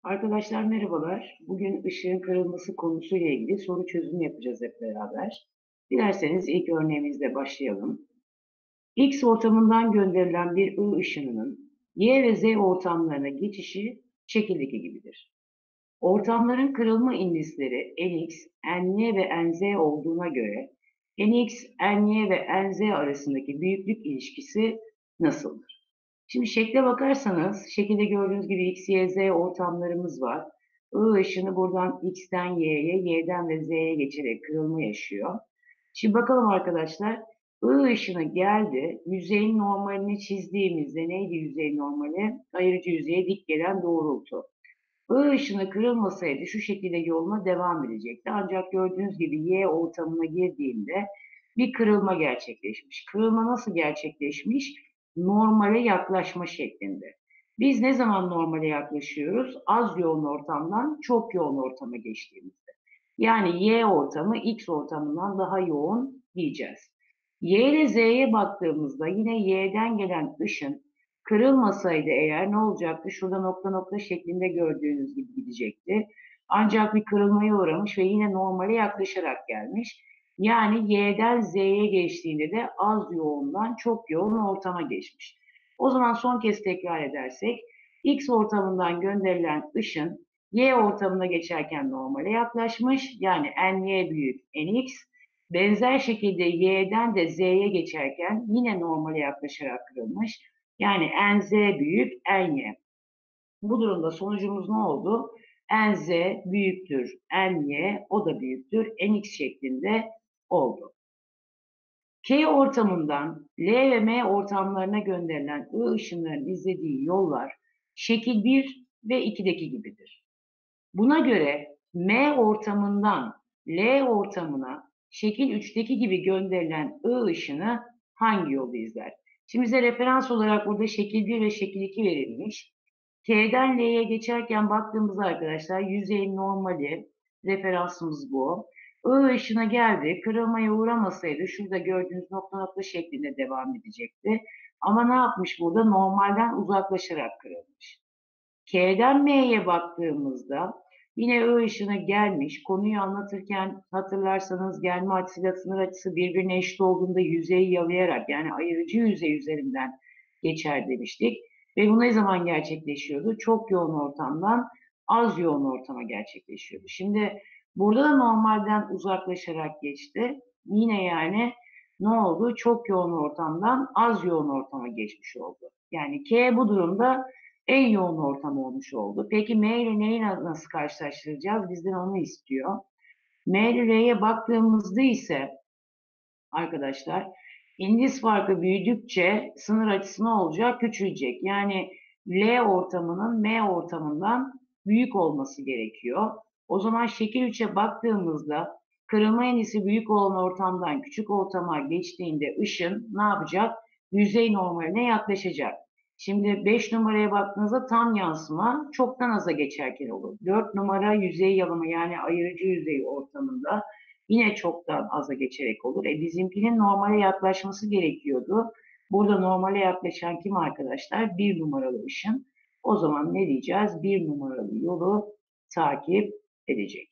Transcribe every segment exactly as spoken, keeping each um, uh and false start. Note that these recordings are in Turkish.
Arkadaşlar merhabalar. Bugün ışığın kırılması konusuyla ilgili soru çözümü yapacağız hep beraber. Dilerseniz ilk örneğimizle başlayalım. X ortamından gönderilen bir I ışınının Y ve Z ortamlarına geçişi şekildeki gibidir. Ortamların kırılma indisleri Nx, Ny ve Nz olduğuna göre Nx, Ny ve Nz arasındaki büyüklük ilişkisi nasıldır? Şimdi şekle bakarsanız, şekilde gördüğünüz gibi X, Y, Z ortamlarımız var. I ışını buradan X'ten Y'ye, Y'den ve Z'ye geçerek kırılma yaşıyor. Şimdi bakalım arkadaşlar, I ışını geldi, yüzeyin normalini çizdiğimizde neydi yüzeyin normali? Ayırıcı yüzeye dik gelen doğrultu. I ışını kırılmasaydı şu şekilde yoluna devam edecekti. Ancak gördüğünüz gibi Y ortamına girdiğinde bir kırılma gerçekleşmiş. Kırılma nasıl gerçekleşmiş? Normale yaklaşma şeklinde. Biz ne zaman normale yaklaşıyoruz? Az yoğun ortamdan çok yoğun ortama geçtiğimizde. Yani Y ortamı X ortamından daha yoğun diyeceğiz. Y ile Z'ye baktığımızda yine Y'den gelen ışın kırılmasaydı eğer ne olacaktı? Şurada nokta nokta şeklinde gördüğünüz gibi gidecekti. Ancak bir kırılmaya uğramış ve yine normale yaklaşarak gelmiş. Yani Y'den Z'ye geçtiğinde de az yoğundan çok yoğun ortama geçmiş. O zaman son kez tekrar edersek, X ortamından gönderilen ışın Y ortamına geçerken normale yaklaşmış. Yani Ny büyük Nx. Benzer şekilde Y'den de Z'ye geçerken yine normale yaklaşarak kırılmış. Yani Nz büyük Ny. Bu durumda sonucumuz ne oldu? Nz büyüktür Ny, o da büyüktür Nx şeklinde oldu. K ortamından L ve M ortamlarına gönderilen I ışınlarının izlediği yollar şekil bir ve ikideki gibidir. Buna göre M ortamından L ortamına şekil üçteki gibi gönderilen I ışını hangi yolu izler? Şimdi bize referans olarak burada şekil bir ve şekil iki verilmiş. K'den L'ye geçerken baktığımızda arkadaşlar yüzeyin normali, referansımız bu. I ışına geldi, kırılmaya uğramasaydı şurada gördüğünüz nokta nokta şeklinde devam edecekti. Ama ne yapmış burada? Normalden uzaklaşarak kırılmış. K'den M'ye baktığımızda yine I ışını gelmiş. Konuyu anlatırken hatırlarsanız gelme açısıyla sınır açısı birbirine eşit olduğunda yüzeyi yalayarak yani ayırıcı yüzey üzerinden geçer demiştik. Ve bu ne zaman gerçekleşiyordu? Çok yoğun ortamdan az yoğun ortama gerçekleşiyordu. Şimdi burada da normalden uzaklaşarak geçti. Yine yani ne oldu? Çok yoğun ortamdan az yoğun ortama geçmiş oldu. Yani K bu durumda en yoğun ortam olmuş oldu. Peki M ile neyi nasıl karşılaştıracağız? Bizden onu istiyor. M ile L'ye baktığımızda ise arkadaşlar indis farkı büyüdükçe sınır açısı ne olacak? Küçülecek. Yani L ortamının M ortamından büyük olması gerekiyor. O zaman şekil üçe baktığımızda kırılma indisi büyük olan ortamdan küçük ortama geçtiğinde ışın ne yapacak? Yüzey normaline yaklaşacak. Şimdi beş numaraya baktığınızda tam yansıma çoktan aza geçerken olur. dört numara yüzey yalama yani ayırıcı yüzey ortamında yine çoktan aza geçerek olur. E bizimkinin normale yaklaşması gerekiyordu. Burada normale yaklaşan kim arkadaşlar? Bir numaralı ışın. O zaman ne diyeceğiz? Bir numaralı yolu takip edecek.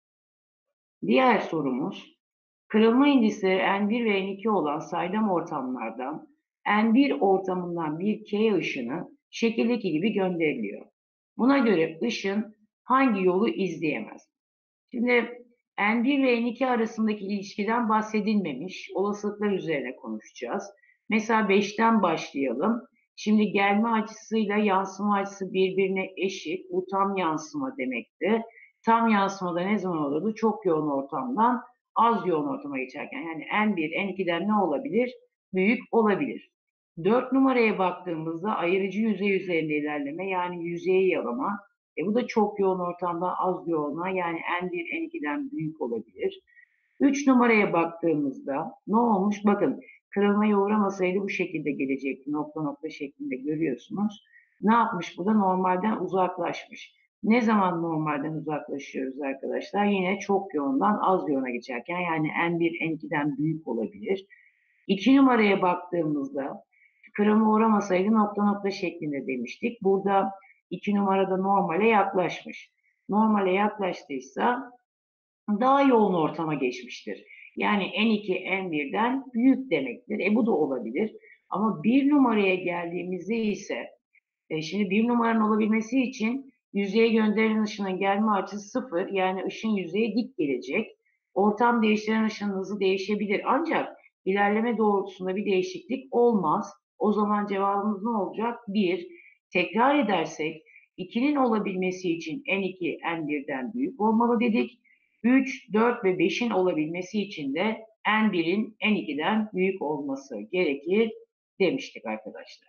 Diğer sorumuz, kırılma indisleri N bir ve N iki olan saydam ortamlardan N bir ortamından bir K ışını şekildeki gibi gönderiliyor. Buna göre ışın hangi yolu izleyemez? Şimdi N bir ve N iki arasındaki ilişkiden bahsedilmemiş. Olasılıklar üzerine konuşacağız. Mesela beşten başlayalım. Şimdi gelme açısıyla yansıma açısı birbirine eşit. Bu tam yansıma demekti. Tam yansımada ne zaman olurdu? Çok yoğun ortamdan az yoğun ortama geçerken. Yani N bir, N ikiden ne olabilir? Büyük olabilir. dört numaraya baktığımızda ayırıcı yüzey üzerinde ilerleme yani yüzeyi yalama. E bu da çok yoğun ortamdan az yoğuna yani N bir N ikiden büyük olabilir. üç numaraya baktığımızda ne olmuş? Bakın kırılmaya uğramasaydı bu şekilde gelecekti. Nokta nokta şeklinde görüyorsunuz. Ne yapmış bu da? Normalden uzaklaşmış. Ne zaman normalden uzaklaşıyoruz arkadaşlar? Yine çok yoğundan az yoğuna geçerken yani N bir N ikiden büyük olabilir. iki numaraya baktığımızda kırılma uğramasaydı nokta nokta şeklinde demiştik. Burada iki numarada normale yaklaşmış. Normale yaklaştıysa daha yoğun ortama geçmiştir. Yani N iki N birden büyük demektir. E bu da olabilir. Ama bir numaraya geldiğimizde ise e, şimdi bir numaranın olabilmesi için yüzeye gönderilen ışının gelme açısı sıfır. Yani ışın yüzeye dik gelecek. Ortam değiştiren ışının hızı değişebilir. Ancak ilerleme doğrultusunda bir değişiklik olmaz. O zaman cevabımız ne olacak? bir. Tekrar edersek ikinin olabilmesi için N iki N birden büyük olmalı dedik. üç, dört ve beşin olabilmesi için de N birin N ikiden büyük olması gerekir demiştik arkadaşlar.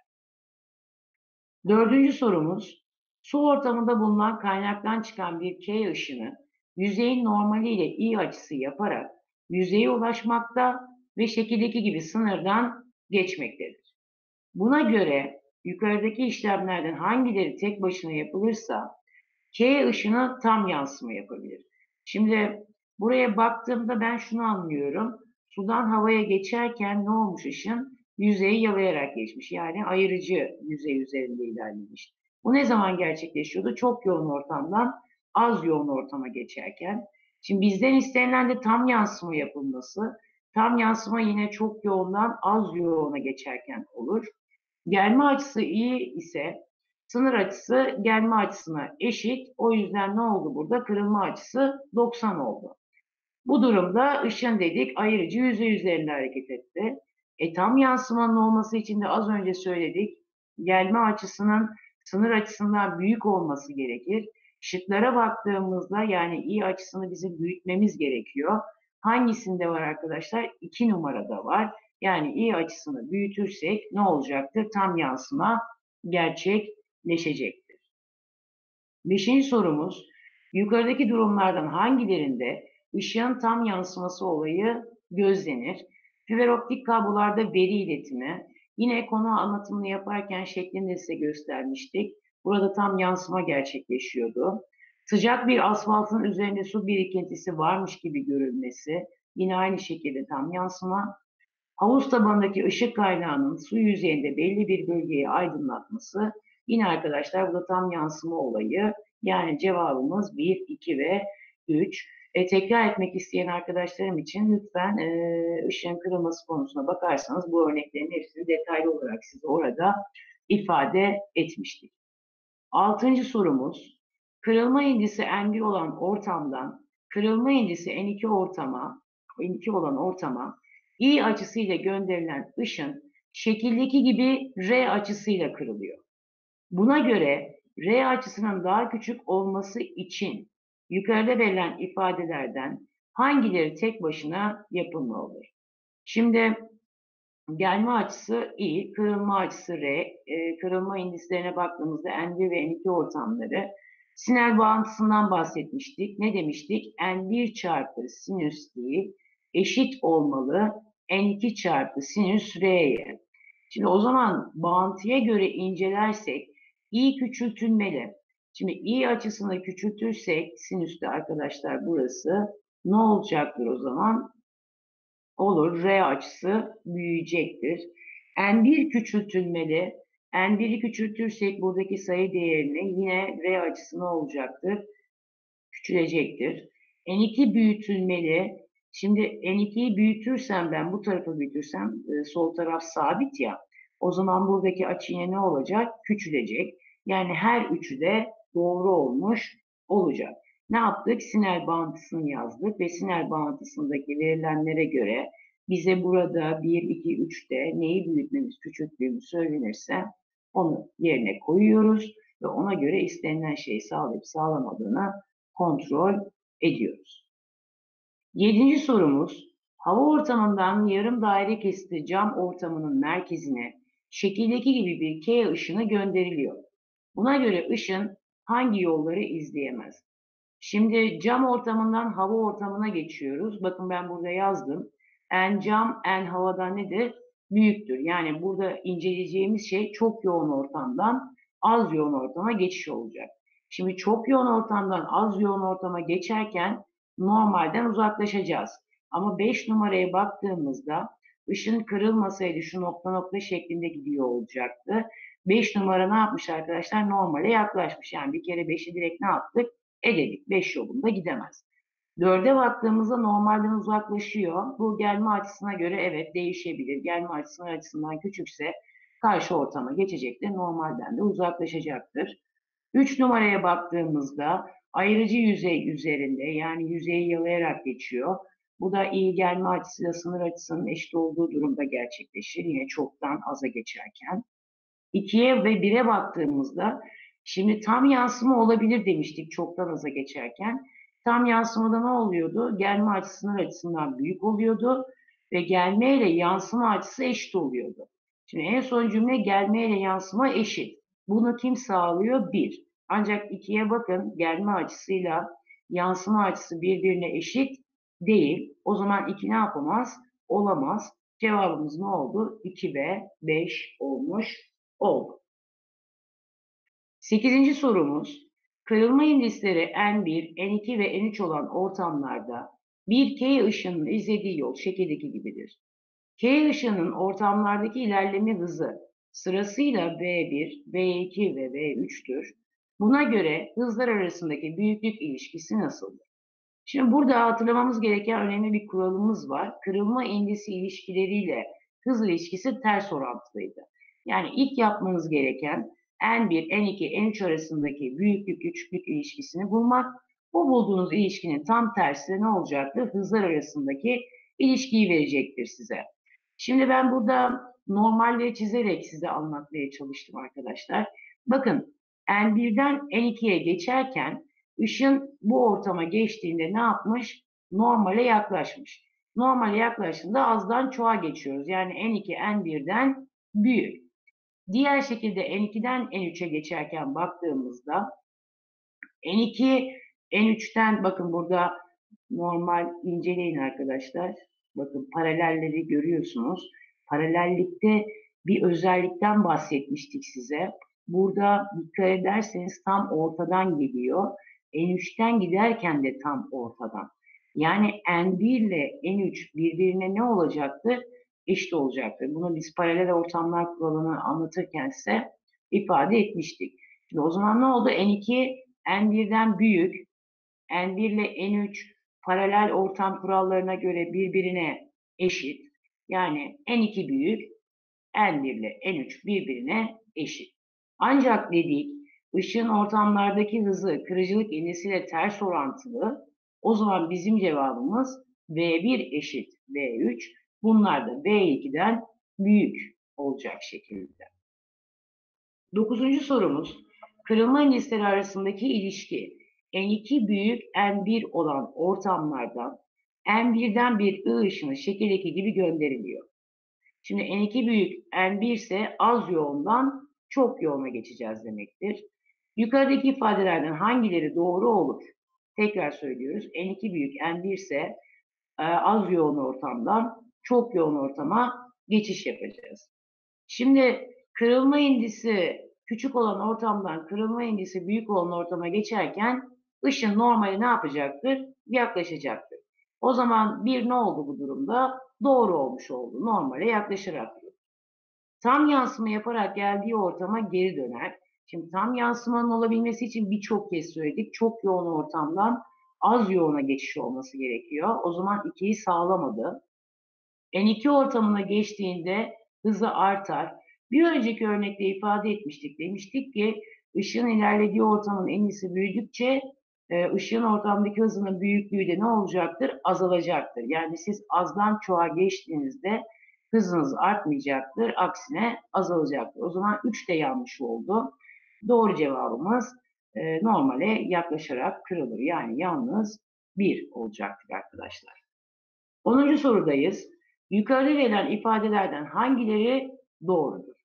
Dördüncü sorumuz, su ortamında bulunan kaynaktan çıkan bir K ışını yüzeyin normaliyle I açısı yaparak yüzeye ulaşmakta ve şekildeki gibi sınırdan geçmektedir. Buna göre yukarıdaki işlemlerden hangileri tek başına yapılırsa K ışını tam yansıma yapabilir. Şimdi buraya baktığımda ben şunu anlıyorum. Sudan havaya geçerken ne olmuş ışın? Yüzeyi yalayarak geçmiş. Yani ayırıcı yüzey üzerinde ilerlemiş. Bu ne zaman gerçekleşiyordu? Çok yoğun ortamdan az yoğun ortama geçerken. Şimdi bizden istenilen de tam yansıma yapılması. Tam yansıma yine çok yoğundan az yoğuna geçerken olur. Gelme açısı iyi ise sınır açısı gelme açısına eşit. O yüzden ne oldu burada? Kırılma açısı doksan oldu. Bu durumda ışın dedik ayırıcı yüzey üzerinde hareket etti. E, tam yansımanın olması için de az önce söyledik. Gelme açısının sınır açısından büyük olması gerekir. Şıklara baktığımızda yani i açısını bizim büyütmemiz gerekiyor. Hangisinde var arkadaşlar? iki numarada var. Yani i açısını büyütürsek ne olacaktır? Tam yansıma gerçekleşecektir. Beşinci sorumuz, yukarıdaki durumlardan hangilerinde ışığın tam yansıması olayı gözlenir? Fiber optik kablolarda veri iletimi, yine konu anlatımını yaparken şeklinde size göstermiştik. Burada tam yansıma gerçekleşiyordu. Sıcak bir asfaltın üzerinde su birikintisi varmış gibi görülmesi, yine aynı şekilde tam yansıma. Havuz tabanındaki ışık kaynağının su yüzeyinde belli bir bölgeyi aydınlatması, yine arkadaşlar bu da tam yansıma olayı. Yani cevabımız bir, iki ve üç. E, tekrar etmek isteyen arkadaşlarım için lütfen e, ışığın kırılması konusuna bakarsanız bu örneklerin hepsini detaylı olarak size orada ifade etmiştik. Altıncı sorumuz, kırılma indisi N bir olan ortamdan kırılma indisi N iki ortama, N iki olan ortama I açısıyla gönderilen ışın şekildeki gibi R açısıyla kırılıyor. Buna göre R açısının daha küçük olması için yukarıda verilen ifadelerden hangileri tek başına yapılmalıdır? Şimdi gelme açısı I, kırılma açısı R, e, kırılma indislerine baktığımızda N bir ve N iki ortamları. Snell bağıntısından bahsetmiştik. Ne demiştik? N bir çarpı sinüs I eşit olmalı N iki çarpı sinüs R'ye. Şimdi o zaman bağıntıya göre incelersek I küçültülmeli. Şimdi I açısını küçültürsek sinüste arkadaşlar burası ne olacaktır o zaman? Olur. R açısı büyüyecektir. N bir küçültülmeli. N bir'i küçültürsek buradaki sayı değerini yine R açısı ne olacaktır? Küçülecektir. N iki büyütülmeli. Şimdi N ikiyi büyütürsem ben bu tarafı büyütürsem e, sol taraf sabit ya. O zaman buradaki açı yine ne olacak? Küçülecek. Yani her üçü de doğru olmuş olacak. Ne yaptık? Snell bağıntısını yazdık ve Snell bağıntısındaki verilenlere göre bize burada bir, iki, üçte neyi büyütmemiz, küçülttüğümüz söylenirse onu yerine koyuyoruz ve ona göre istenilen şeyi sağlayıp sağlamadığını kontrol ediyoruz. Yedinci sorumuz, hava ortamından yarım daire kesti cam ortamının merkezine şekildeki gibi bir K ışını gönderiliyor. Buna göre ışın hangi yolları izleyemez? Şimdi cam ortamından hava ortamına geçiyoruz. Bakın ben burada yazdım. En cam en havadan nedir? Büyüktür. Yani burada inceleyeceğimiz şey çok yoğun ortamdan az yoğun ortama geçiş olacak. Şimdi çok yoğun ortamdan az yoğun ortama geçerken normalden uzaklaşacağız. Ama beş numaraya baktığımızda ışın kırılmasaydı şu nokta nokta şeklinde gidiyor olacaktı. beş numara ne yapmış arkadaşlar? Normale yaklaşmış. Yani bir kere beşi direkt ne yaptık? Eledik. beş yolunda gidemez. dörde baktığımızda normalden uzaklaşıyor. Bu gelme açısına göre evet değişebilir. Gelme açısından açısından küçükse karşı ortama geçecektir. Normalden de uzaklaşacaktır. üç numaraya baktığımızda ayrıcı yüzey üzerinde, yani yüzeyi yalayarak geçiyor. Bu da iyi gelme açısıyla sınır açısının eşit olduğu durumda gerçekleşir. Yine çoktan aza geçerken. ikiye ve bire baktığımızda şimdi tam yansıma olabilir demiştik çoktan aza geçerken. Tam yansımada ne oluyordu? Gelme açısı sınır açısından büyük oluyordu ve gelme ile yansıma açısı eşit oluyordu. Şimdi en son cümle gelme ile yansıma eşit. Bunu kim sağlıyor? bir. Ancak ikiye bakın, gelme açısıyla yansıma açısı birbirine eşit değil. O zaman iki ne yapamaz? Olamaz. Cevabımız ne oldu? iki ve beş olmuş oldu. Sekizinci sorumuz, kırılma indisleri N bir, N iki ve N üç olan ortamlarda bir K ışınının izlediği yol şekildeki gibidir. K ışının ortamlardaki ilerleme hızı sırasıyla V bir, V iki ve V üç'tür. Buna göre hızlar arasındaki büyüklük ilişkisi nasıldır? Şimdi burada hatırlamamız gereken önemli bir kuralımız var. Kırılma indisi ilişkileriyle hız ilişkisi ters orantılıydı. Yani ilk yapmanız gereken N bir, N iki, N üç arasındaki büyüklük küçüklük ilişkisini bulmak. Bu bulduğunuz ilişkinin tam tersi ne olacaktır? Hızlar arasındaki ilişkiyi verecektir size. Şimdi ben burada normalleri çizerek size anlatmaya çalıştım arkadaşlar. Bakın N bir'den N iki'ye geçerken ışın bu ortama geçtiğinde ne yapmış? Normale yaklaşmış. Normale yaklaştığında azdan çoğa geçiyoruz. Yani N iki N bir'den büyük. Diğer şekilde N iki'den N üç'e geçerken baktığımızda N iki N üç'ten bakın burada normal inceleyin arkadaşlar. Bakın paralelleri görüyorsunuz. Paralellikte bir özellikten bahsetmiştik size. Burada dikkat ederseniz tam ortadan geliyor. N üç'ten giderken de tam ortadan. Yani N bir ile N üç birbirine ne olacaktır? Eşit olacaktır. Bunu biz paralel ortamlar kuralını anlatırken size ifade etmiştik. Şimdi o zaman ne oldu? N iki N bir'den büyük. N bir ile N üç paralel ortam kurallarına göre birbirine eşit. Yani N iki büyük, N bir ile N üç birbirine eşit. Ancak dedik, ışığın ortamlardaki hızı kırıcılık indisiyle ters orantılı. O zaman bizim cevabımız V bir eşit V üç. Bunlar da V iki'den büyük olacak şekilde. Dokuzuncu sorumuz, kırılma indisleri arasındaki ilişki N iki büyük N bir olan ortamlardan N bir'den bir I ışını şekildeki gibi gönderiliyor. Şimdi N iki büyük N bir ise az yoğundan çok yoğuna geçeceğiz demektir. Yukarıdaki ifadelerden hangileri doğru olur? Tekrar söylüyoruz. N iki büyük N bir ise az yoğun ortamdan çok yoğun ortama geçiş yapacağız. Şimdi kırılma indisi küçük olan ortamdan kırılma indisi büyük olan ortama geçerken ışın normali ne yapacaktır? Yaklaşacaktır. O zaman bir ne oldu bu durumda? Doğru olmuş oldu. Normale yaklaşarak. Tam yansıma yaparak geldiği ortama geri döner. Şimdi tam yansımanın olabilmesi için birçok kez söyledik. Çok yoğun ortamdan az yoğuna geçiş olması gerekiyor. O zaman ikiyi sağlamadı. N iki ortamına geçtiğinde hızı artar. Bir önceki örnekte ifade etmiştik. Demiştik ki ışığın ilerlediği ortamın en iyisi büyüdükçe ışığın ortamdaki hızının büyüklüğü de ne olacaktır? Azalacaktır. Yani siz azdan çoğa geçtiğinizde hızınız artmayacaktır. Aksine azalacaktır. O zaman üç de yanlış oldu. Doğru cevabımız normale yaklaşarak kırılır. Yani yalnız bir olacaktır arkadaşlar. onuncu sorudayız. Yukarıda verilen ifadelerden hangileri doğrudur?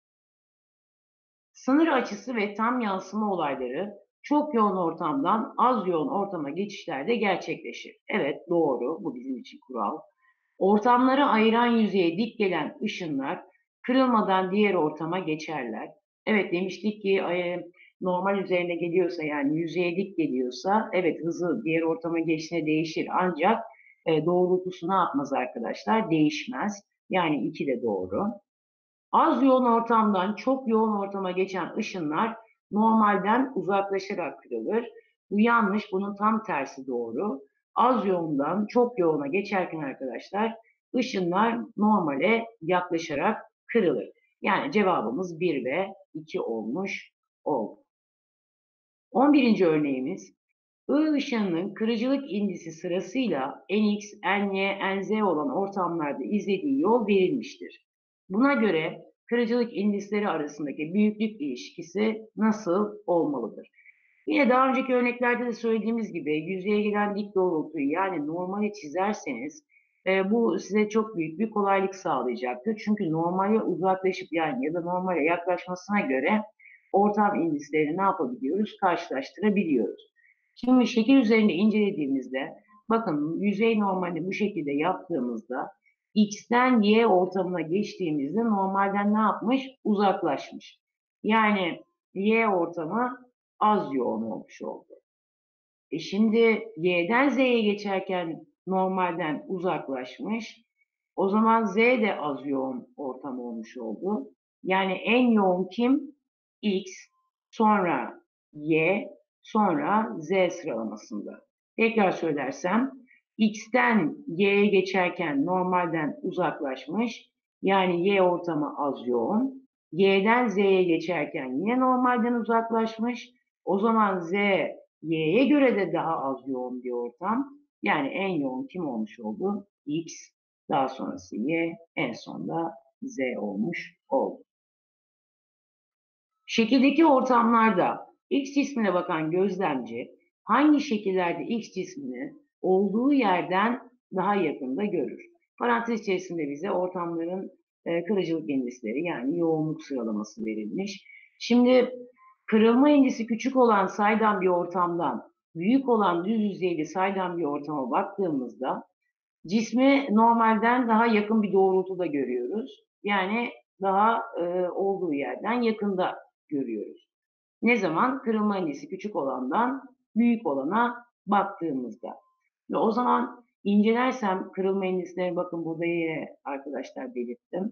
Sınır açısı ve tam yansıma olayları çok yoğun ortamdan az yoğun ortama geçişlerde gerçekleşir. Evet, doğru. Bu bizim için kural. Ortamları ayıran yüzeye dik gelen ışınlar kırılmadan diğer ortama geçerler. Evet, demiştik ki normal üzerine geliyorsa, yani yüzeye dik geliyorsa evet hızı diğer ortama geçtiğinde değişir. Ancak doğrultusu ne yapmaz arkadaşlar? Değişmez. Yani iki de doğru. Az yoğun ortamdan çok yoğun ortama geçen ışınlar normalden uzaklaşarak kırılır. Bu yanlış, bunun tam tersi doğru. Az yoğundan çok yoğuna geçerken arkadaşlar ışınlar normale yaklaşarak kırılır. Yani cevabımız bir ve iki olmuş oldu. on birinci örneğimiz, I ışınının kırıcılık indisi sırasıyla Nx, Ny, Nz olan ortamlarda izlediği yol verilmiştir. Buna göre kırıcılık indisleri arasındaki büyüklük ilişkisi nasıl olmalıdır? Yine daha önceki örneklerde de söylediğimiz gibi yüzeye gelen dik doğrultuyu yani normali çizerseniz e, bu size çok büyük bir kolaylık sağlayacaktır. Çünkü normale uzaklaşıp yani ya da normale yaklaşmasına göre ortam indislerini ne yapabiliyoruz? Karşılaştırabiliyoruz. Şimdi şekil üzerinde incelediğimizde bakın yüzey normalini bu şekilde yaptığımızda X'ten Y ortamına geçtiğimizde normalden ne yapmış? Uzaklaşmış. Yani Y ortamı az yoğun olmuş oldu. E şimdi Y'den Z'ye geçerken normalden uzaklaşmış. O zaman Z de az yoğun ortam olmuş oldu. Yani en yoğun kim? X, sonra Y, sonra Z sıralamasında. Tekrar söylersem X'ten Y'ye geçerken normalden uzaklaşmış. Yani Y ortamı az yoğun. Y'den Z'ye geçerken yine normalden uzaklaşmış. O zaman Z, Y'ye göre de daha az yoğun bir ortam. Yani en yoğun kim olmuş oldu? X, daha sonrası Y, en sonda Z olmuş oldu. Şekildeki ortamlarda X cismine bakan gözlemci hangi şekillerde X cismini olduğu yerden daha yakında görür? Parantez içerisinde bize ortamların e, kırıcılık indisleri yani yoğunluk sıralaması verilmiş. Şimdi kırılma indisi küçük olan saydam bir ortamdan büyük olan düz yüzeyli saydam bir ortama baktığımızda cismi normalden daha yakın bir doğrultuda görüyoruz. Yani daha e, olduğu yerden yakında görüyoruz. Ne zaman? Kırılma indisi küçük olandan büyük olana baktığımızda. Ve o zaman incelersem kırılma indisleri bakın burada yine arkadaşlar belirttim.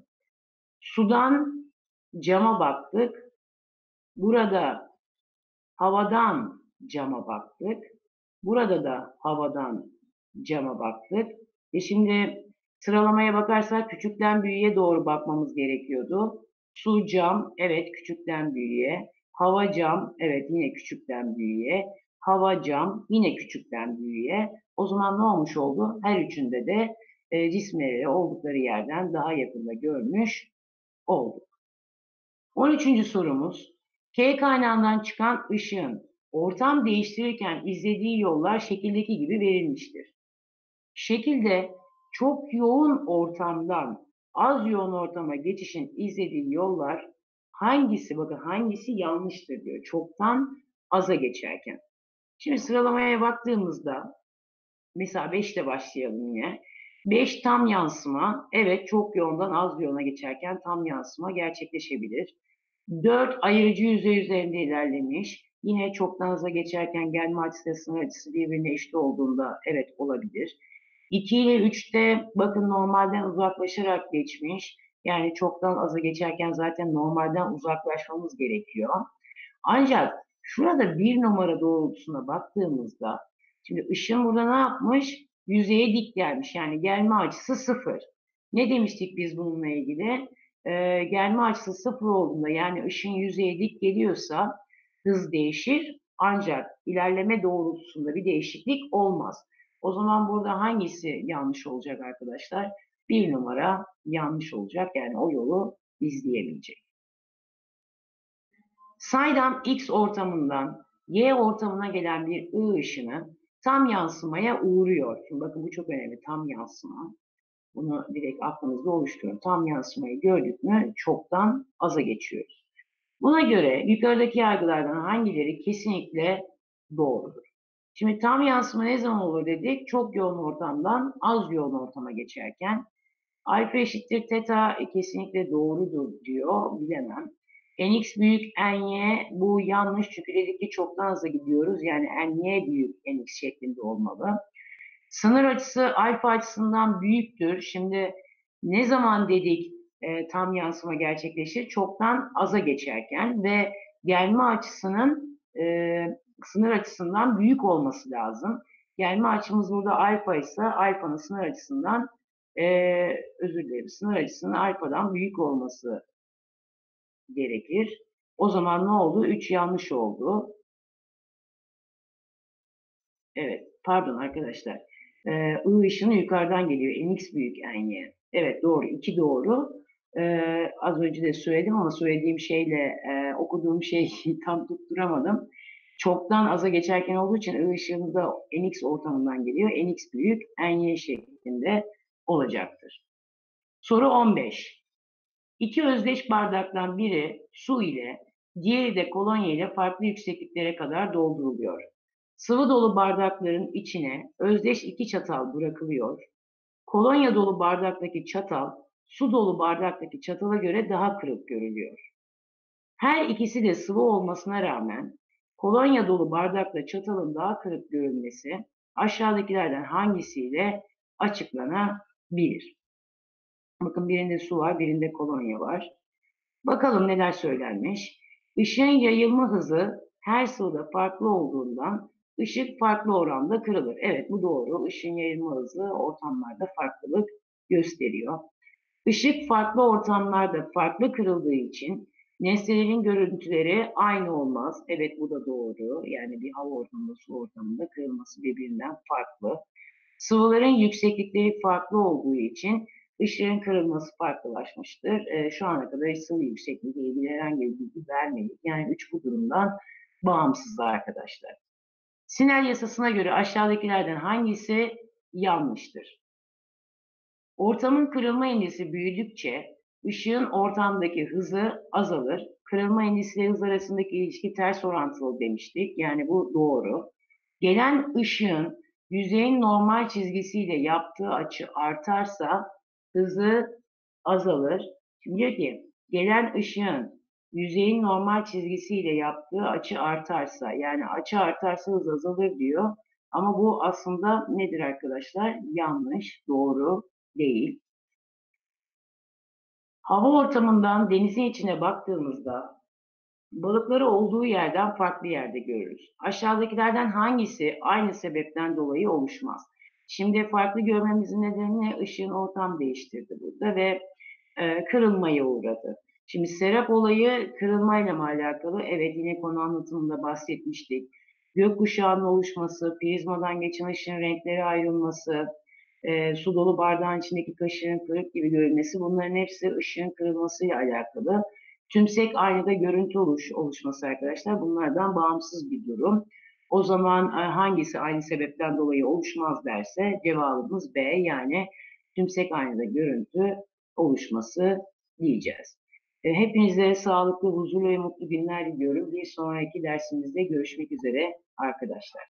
Sudan cama baktık. Burada havadan cama baktık. Burada da havadan cama baktık. E şimdi sıralamaya bakarsak küçükten büyüğe doğru bakmamız gerekiyordu. Su cam, evet küçükten büyüğe. Hava cam, evet yine küçükten büyüğe. Hava cam, yine küçükten büyüğe. O zaman ne olmuş oldu? Her üçünde de e, cisimleri oldukları yerden daha yakında görmüş olduk. on üçüncü sorumuz, K kaynağından çıkan ışığın ortam değiştirirken izlediği yollar şekildeki gibi verilmiştir. Şekilde çok yoğun ortamdan az yoğun ortama geçişin izlediği yollar hangisi, bakın hangisi yanlıştır diyor. Çoktan aza geçerken. Şimdi sıralamaya baktığımızda mesela beş ile başlayalım yine. beş tam yansıma. Evet çok yoğundan az yoğuna geçerken tam yansıma gerçekleşebilir. dört ayırıcı yüzey üzerinde ilerlemiş. Yine çoktan hıza geçerken gelme açısı sınır açısı birbirine eşit olduğunda evet olabilir. iki ile üçte bakın normalden uzaklaşarak geçmiş. Yani çoktan aza geçerken zaten normalden uzaklaşmamız gerekiyor. Ancak şurada bir numara doğrultusuna baktığımızda şimdi ışın burada ne yapmış? Yüzeye dik gelmiş. Yani gelme açısı sıfır. Ne demiştik biz bununla ilgili? Ee, gelme açısı sıfır olduğunda yani ışın yüzeye dik geliyorsa hız değişir. Ancak ilerleme doğrultusunda bir değişiklik olmaz. O zaman burada hangisi yanlış olacak arkadaşlar? Bir numara yanlış olacak. Yani o yolu izleyemeyecek. Saydam X ortamından Y ortamına gelen bir I ışını tam yansımaya uğruyor. Şimdi bakın bu çok önemli. Tam yansıma. Bunu direkt aklınızda oluşturun. Tam yansımayı gördük mü çoktan aza geçiyoruz. Buna göre yukarıdaki yargılardan hangileri kesinlikle doğrudur? Şimdi tam yansıma ne zaman olur dedik? Çok yoğun ortamdan az yoğun ortama geçerken. Alfa eşittir teta kesinlikle doğrudur diyor. Bilemem. Nx büyük ny bu yanlış çünkü dedik ki çoktan hızlı gidiyoruz. Yani ny büyük nx şeklinde olmalı. Sınır açısı alfa açısından büyüktür. Şimdi ne zaman dedik e, tam yansıma gerçekleşir? Çoktan aza geçerken ve gelme açısının e, sınır açısından büyük olması lazım. Gelme açımız burada alfa ise alfanın sınır açısından e, özür dilerim sınır açısının alfadan büyük olması gerekir. O zaman ne oldu? üç yanlış oldu. Evet, pardon arkadaşlar. Ee, I ışını yukarıdan geliyor. Nx büyük ny. Evet doğru. iki doğru. Ee, az önce de söyledim ama söylediğim şeyle e, okuduğum şeyi tam tutturamadım. Çoktan aza geçerken olduğu için I ışığında da Nx ortamından geliyor. Nx büyük ny şeklinde olacaktır. Soru on beş. İki özdeş bardaktan biri su ile, diğeri de kolonya ile farklı yüksekliklere kadar dolduruluyor. Sıvı dolu bardakların içine özdeş iki çatal bırakılıyor. Kolonya dolu bardaktaki çatal, su dolu bardaktaki çatala göre daha kırık görülüyor. Her ikisi de sıvı olmasına rağmen kolonya dolu bardakla çatalın daha kırık görülmesi aşağıdakilerden hangisiyle açıklanabilir? Bakın birinde su var, birinde kolonya var. Bakalım neler söylenmiş. Işığın yayılma hızı her sıvıda farklı olduğundan ışık farklı oranda kırılır. Evet bu doğru. Işığın yayılma hızı ortamlarda farklılık gösteriyor. Işık farklı ortamlarda farklı kırıldığı için nesnelerin görüntüleri aynı olmaz. Evet bu da doğru. Yani bir hava ortamında, su ortamında kırılması birbirinden farklı. Sıvıların yükseklikleri farklı olduğu için ışığın kırılması farklılaşmıştır. E, şu ana kadar sıvı yüksekliğiyle ilgili herhangi bir bilgi vermedik. Yani üç bu durumdan bağımsız arkadaşlar. Snell yasasına göre aşağıdakilerden hangisi yanlıştır? Ortamın kırılma indisi büyüdükçe ışığın ortamdaki hızı azalır. Kırılma indisi ile hız arasındaki ilişki ters orantılı demiştik. Yani bu doğru. Gelen ışığın yüzeyin normal çizgisiyle yaptığı açı artarsa hızı azalır. Şimdi diyor ki gelen ışığın yüzeyin normal çizgisiyle yaptığı açı artarsa yani açı artarsa hız azalır diyor. Ama bu aslında nedir arkadaşlar? Yanlış, doğru değil. Hava ortamından denizin içine baktığımızda balıkları olduğu yerden farklı yerde görürüz. Aşağıdakilerden hangisi aynı sebepten dolayı oluşmaz? Şimdi farklı görmemizin nedeni ışığın ortam değiştirdi burada ve e, kırılmaya uğradı. Şimdi serap olayı kırılmayla mı alakalı? Evet yine konu anlatımında bahsetmiştik. Gökkuşağının oluşması, prizmadan geçen ışığın renkleri ayrılması, e, su dolu bardağın içindeki kaşığın kırık gibi görünmesi bunların hepsi ışığın kırılmasıyla alakalı. Tümsek aynada görüntü oluş, oluşması arkadaşlar bunlardan bağımsız bir durum. O zaman e, hangisi aynı sebepten dolayı oluşmaz derse cevabımız B yani tümsek aynada görüntü oluşması diyeceğiz. E, hepinize sağlıklı, huzurlu ve mutlu günler diliyorum. Bir sonraki dersimizde görüşmek üzere arkadaşlar.